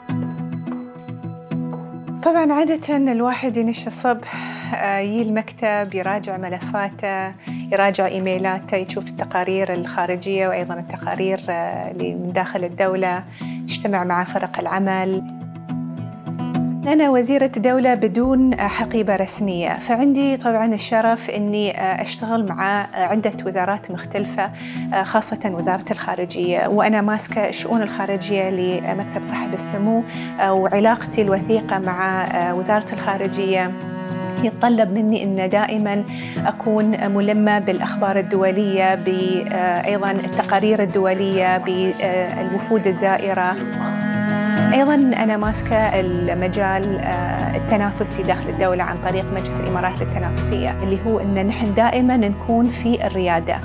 طبعاً عادة الواحد ينش الصبح يجي المكتب يراجع ملفاته، يراجع إيميلاته، يشوف التقارير الخارجية وأيضاً التقارير اللي من داخل الدولة، يجتمع مع فرق العمل. أنا وزيرة دولة بدون حقيبة رسمية، فعندي طبعاً الشرف أني أشتغل مع عدة وزارات مختلفة، خاصة وزارة الخارجية، وأنا ماسكة الشؤون الخارجية لمكتب صاحب السمو، وعلاقتي الوثيقة مع وزارة الخارجية يتطلب مني أن دائماً أكون ملمة بالأخبار الدولية، أيضاً التقارير الدولية، بالوفود الزائرة. أيضاً أنا ماسكة المجال التنافسي داخل الدولة عن طريق مجلس الإمارات للتنافسية، اللي هو أن نحن دائماً نكون في الريادة.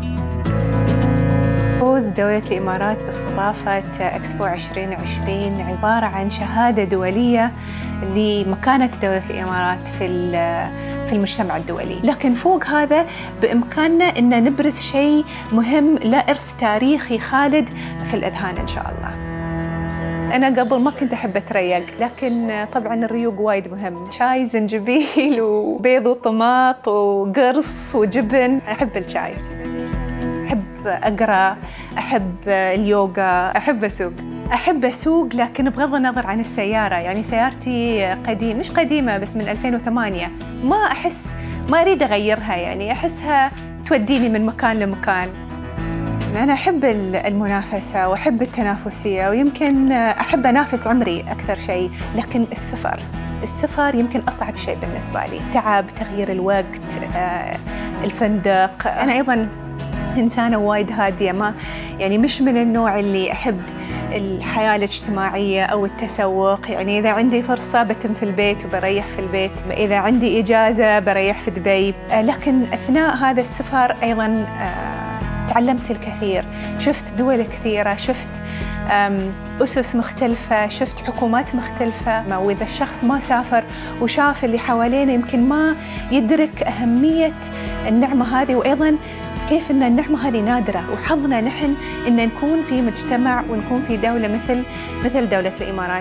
فوز دولة الإمارات باستضافة إكسبو 2020 عبارة عن شهادة دولية لمكانة دولة الإمارات في المجتمع الدولي، لكن فوق هذا بإمكاننا أن نبرز شيء مهم، له إرث تاريخي خالد في الأذهان إن شاء الله. أنا قبل ما كنت أحب أتريق، لكن طبعاً الريوق وايد مهم، شاي زنجبيل وبيض وطماط وقرص وجبن. أحب الشاي، أحب أقرأ، أحب اليوغا، أحب أسوق لكن بغض النظر عن السيارة. يعني سيارتي مش قديمة بس من 2008، ما أريد أغيرها، يعني أحسها توديني من مكان لمكان. أنا أحب المنافسة وأحب التنافسية، ويمكن أحب أنافس عمري أكثر شيء، لكن السفر يمكن أصعب شيء بالنسبة لي. تعب، تغيير الوقت، الفندق. أنا أيضاً إنسانة وايد هادية، يعني مش من النوع اللي أحب الحياة الاجتماعية أو التسوق. يعني إذا عندي فرصة بتم في البيت وبريح في البيت، إذا عندي إجازة بريح في دبي. لكن أثناء هذا السفر أيضاً تعلمت الكثير، شفت دول كثيرة، شفت أسس مختلفة، شفت حكومات مختلفة. وإذا الشخص ما سافر وشاف اللي حوالينا يمكن ما يدرك أهمية النعمة هذه، وأيضاً كيف أن النعمة هذه نادرة، وحظنا نحن أن نكون في مجتمع ونكون في دولة مثل دولة الإمارات.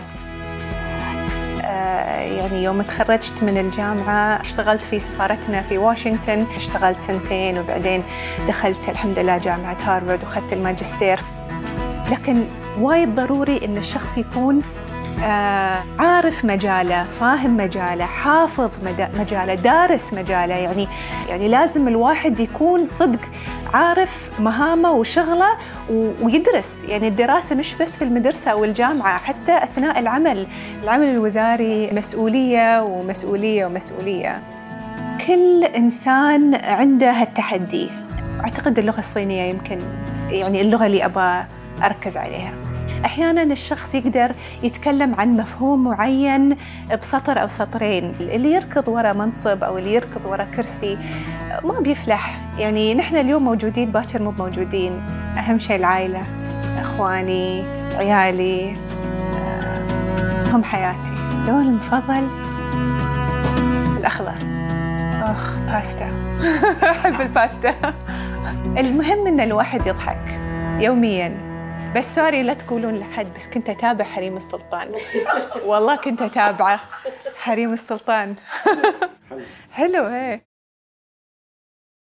يعني يوم تخرجت من الجامعة اشتغلت في سفارتنا في واشنطن، اشتغلت 2 وبعدين دخلت الحمد لله جامعة هارفارد وأخذت الماجستير. لكن وايد ضروري أن الشخص يكون عارف مجاله، فاهم مجاله، حافظ مجاله، دارس مجاله. يعني لازم الواحد يكون صدق عارف مهامه وشغله ويدرس. يعني الدراسة مش بس في المدرسة أو الجامعة، حتى أثناء العمل الوزاري مسؤولية ومسؤولية. كل إنسان عنده هالتحدي. أعتقد اللغة الصينية يمكن يعني اللغة اللي أبغى أركز عليها. أحياناً الشخص يقدر يتكلم عن مفهوم معين بسطر أو سطرين، اللي يركض وراء منصب أو اللي يركض وراء كرسي ما بيفلح. يعني نحن اليوم موجودين، باكر مو موجودين. أهم شيء العائلة، أخواني، عيالي، هم حياتي. لون المفضل الأخضر. باستا. أحب الباستا. المهم إن الواحد يضحك يومياً. بس سوري لا تقولون لحد، بس كنت أتابع حريم السلطان. والله كنت أتابعه حريم السلطان. حلو.